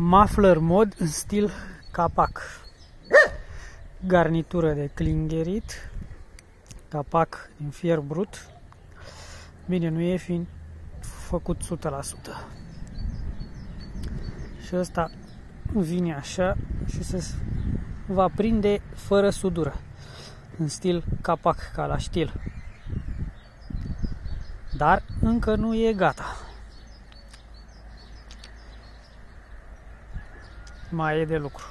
Muffler mod în stil capac. Garnitură de clingerit. Capac din fier brut. Bine, nu e fiind făcut 100%. Și ăsta vine așa și se va prinde fără sudură. În stil capac, ca la stil. Dar încă nu e gata. Mai e de lucru.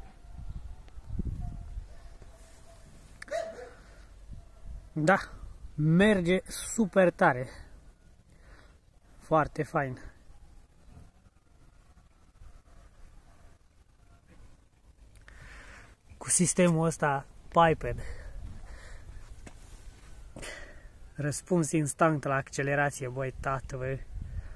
Da, merge super tare. Foarte fain. Cu sistemul ăsta Piped, răspuns instant la accelerație, băi, tată, băi.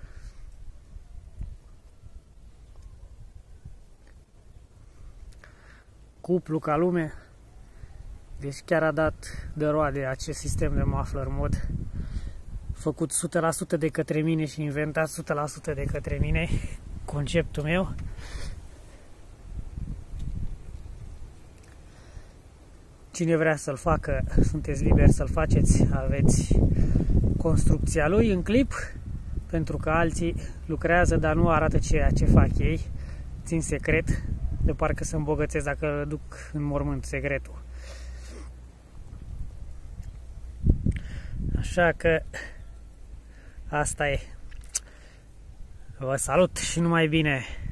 Cuplu ca lume. Deci chiar a dat de roade acest sistem de muffler mod, făcut 100% de către mine și inventat 100% de către mine, conceptul meu. Cine vrea să-l facă, sunteți liberi să-l faceți, aveți construcția lui în clip, pentru că alții lucrează, dar nu arată ceea ce fac ei, țin secret, de parcă se îmbogățesc dacă duc în mormânt secretul. Așa că asta e. Vă salut și numai bine!